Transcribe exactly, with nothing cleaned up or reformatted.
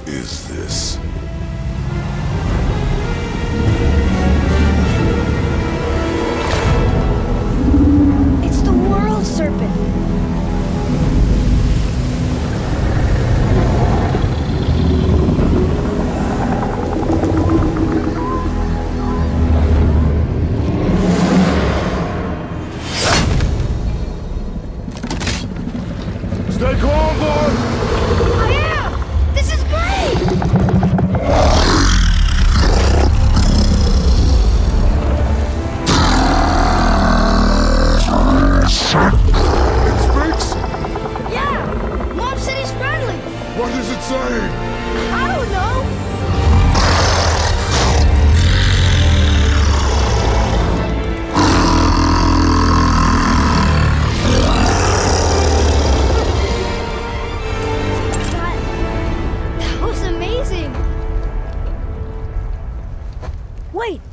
is this? It's the World Serpent. Stay calm, boy! I am! This is great! It speaks? Yeah! Mom said he's friendly! What is it saying? I don't know! That, that was amazing! Wait!